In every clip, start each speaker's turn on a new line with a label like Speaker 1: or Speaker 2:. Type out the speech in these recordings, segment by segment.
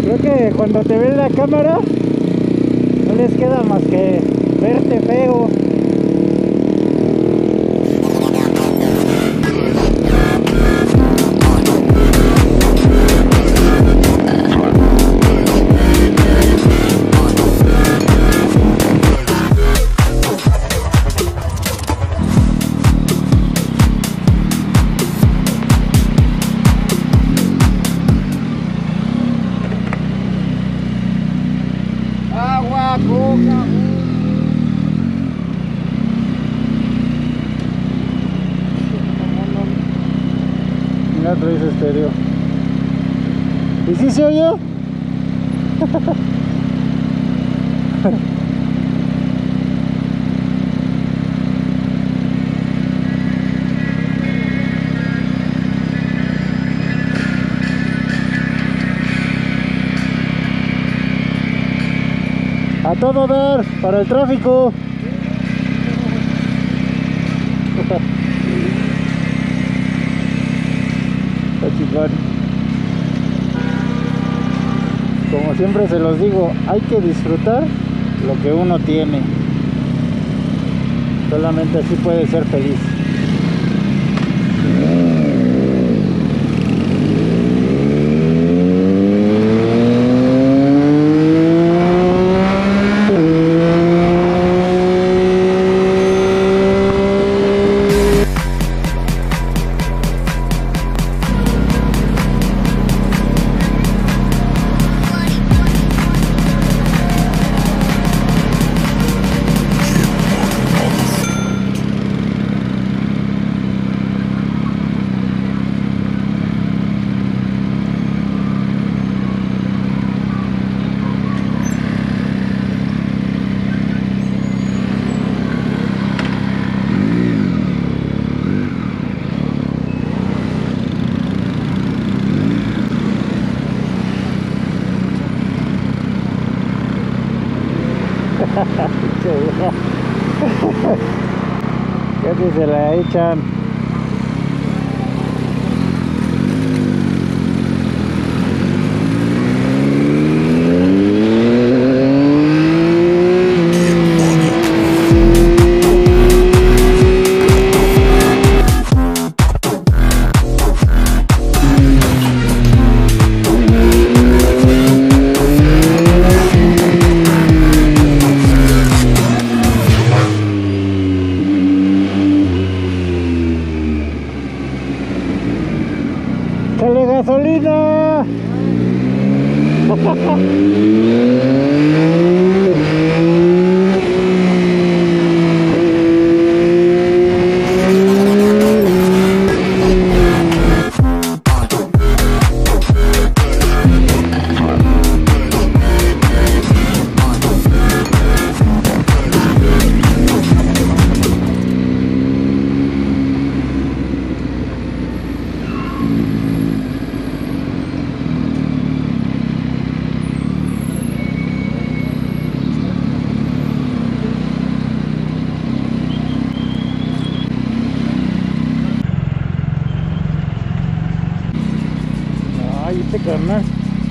Speaker 1: Creo que cuando te ven la cámara no les queda más que verte feo. Mira, traes estéreo. ¿Y si se oye? A todo dar para el tráfico. Como siempre se los digo, hay que disfrutar lo que uno tiene. Solamente así puede ser feliz. Casi se la echan. ¡Échale gasolina! Ay, este carnal.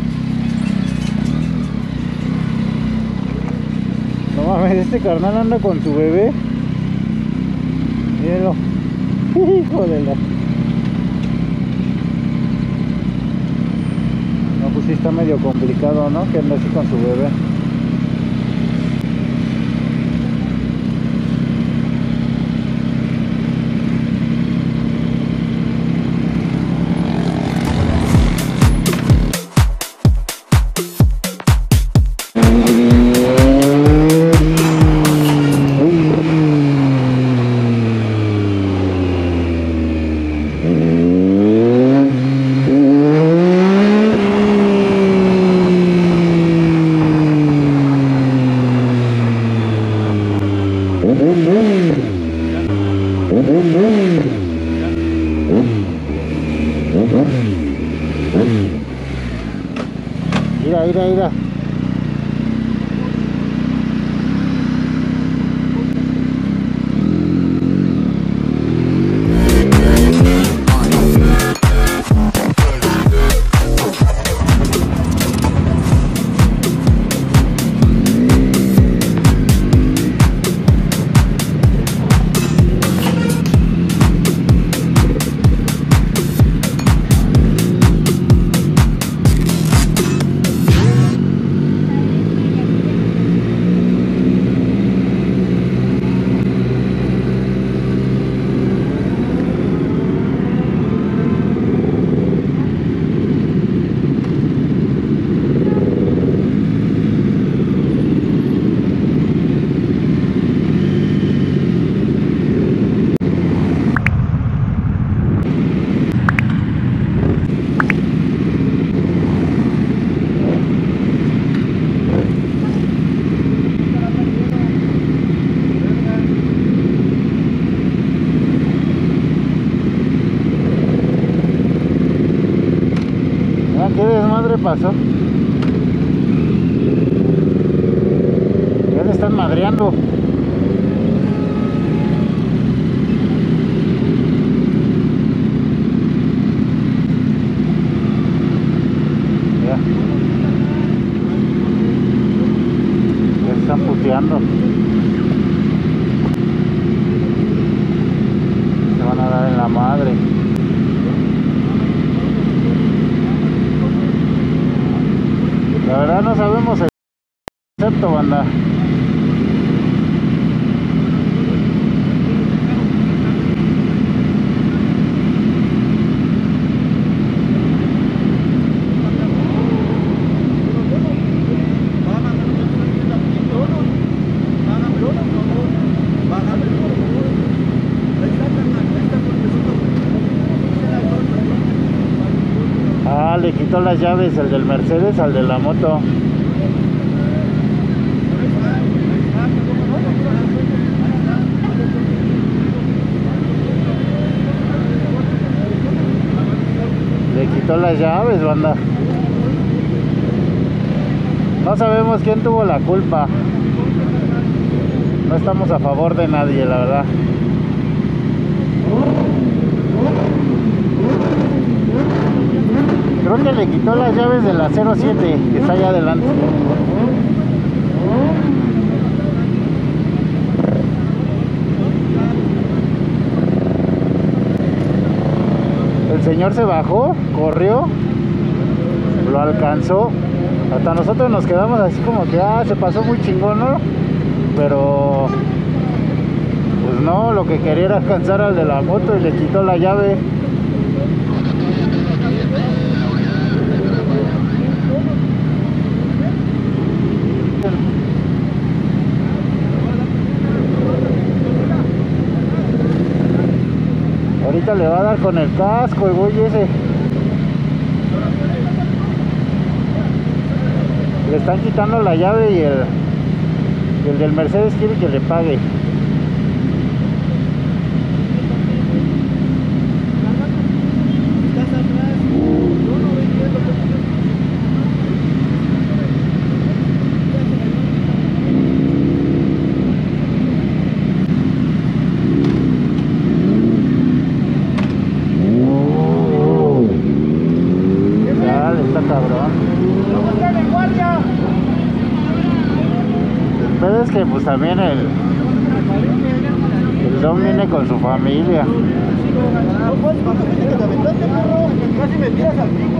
Speaker 1: No mames, este carnal anda con su bebé. Mírenlo. Hijo de la... No, pues sí está medio complicado, ¿no? Que anda así con su bebé. Mira, mira, mira. pasó? Ya se están madreando. Ya. Ya se están puteando. Se van a dar en la madre. La verdad no sabemos el concepto, banda. Ah, le quitó las llaves el del Mercedes al de la moto. Le quitó las llaves, banda. No sabemos quién tuvo la culpa. No estamos a favor de nadie, la verdad. Creo que le quitó las llaves de la 07 que está allá adelante. El señor se bajó, corrió, lo alcanzó. Hasta nosotros nos quedamos así como que, se pasó muy chingón, ¿no? Pero pues no, lo que quería era alcanzar al de la moto y le quitó la llave. Ahorita le va a dar con el casco el güey ese. Le están quitando la llave y el del Mercedes quiere que le pague. Pero es que pues también el Don viene con su familia.
Speaker 2: Casi me tiras al fin,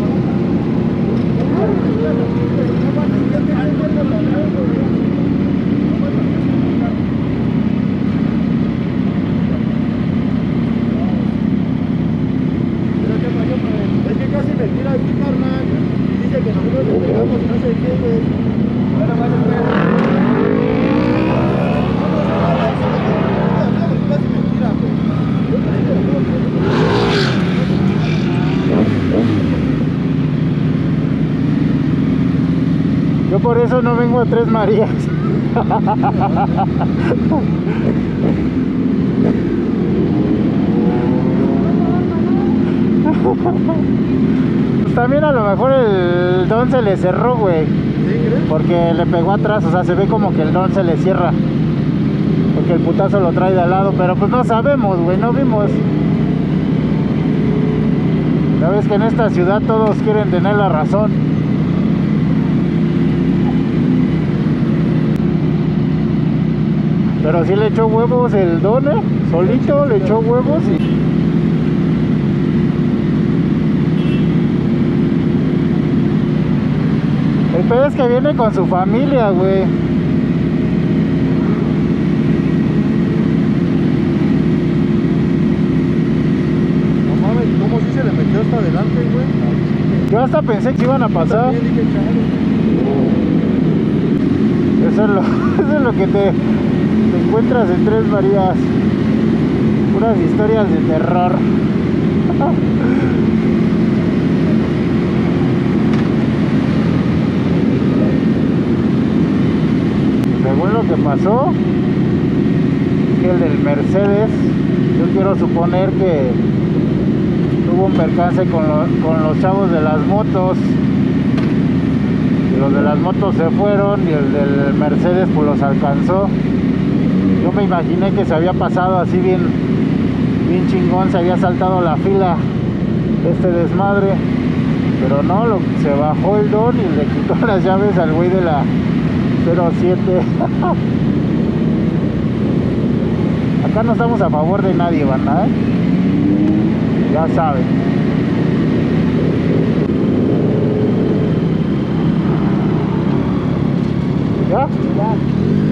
Speaker 2: es que casi me tira aquí, carnal. Y dice que nosotros le pegamos y no sé qué, güey. Ahora más o menos. Casi me tira, güey.
Speaker 1: Yo por eso no vengo a Tres Marías. Pues también a lo mejor el Don se le cerró, güey.
Speaker 2: ¿Sí crees?
Speaker 1: Porque le pegó atrás, o sea, se ve como que el Don se le cierra. Porque el putazo lo trae de al lado, pero pues no sabemos, güey, no vimos. Sabes que en esta ciudad todos quieren tener la razón. Pero sí le echó huevos el Don, solito le echó huevos y... El pedo es que viene con su familia, güey.
Speaker 2: No mames, ¿cómo si se le metió hasta adelante, güey?
Speaker 1: Yo hasta pensé que iban a pasar.
Speaker 2: También dije, chale.
Speaker 1: Eso es lo que te encuentras en Tres Marías. Puras historias de terror. Según lo que pasó, que el del Mercedes, yo quiero suponer que tuvo un percance con los chavos de las motos los de las motos se fueron y el del Mercedes pues los alcanzó. Yo me imaginé que se había pasado así bien chingón, se había saltado la fila este desmadre, pero no, se bajó el don y le quitó las llaves al güey de la 07. Acá no estamos a favor de nadie, banda, ¿eh? Ya saben. ¿Ya?
Speaker 2: Ya.